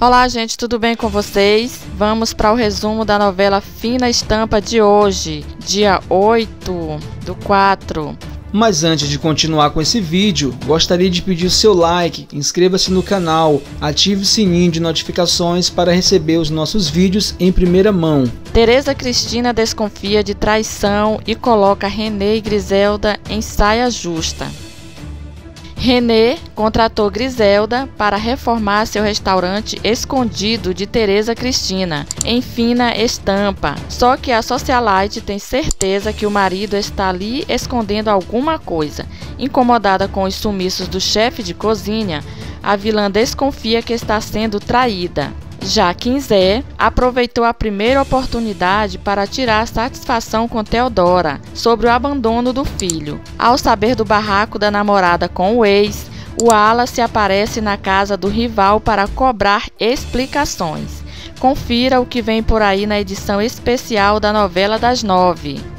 Olá, gente, tudo bem com vocês? Vamos para o resumo da novela Fina Estampa de hoje, dia 8/4. Mas antes de continuar com esse vídeo, gostaria de pedir o seu like, inscreva-se no canal, ative o sininho de notificações para receber os nossos vídeos em primeira mão. Tereza Cristina desconfia de traição e coloca Renê e Griselda em saia justa. Renê contratou Griselda para reformar seu restaurante escondido de Tereza Cristina, em Fina Estampa. Só que a socialite tem certeza que o marido está ali escondendo alguma coisa. Incomodada com os sumiços do chefe de cozinha, a vilã desconfia que está sendo traída. Já Quinzé aproveitou a primeira oportunidade para tirar satisfação com Theodora sobre o abandono do filho. Ao saber do barraco da namorada com o ex, o Wallace aparece na casa do rival para cobrar explicações. Confira o que vem por aí na edição especial da novela das 9.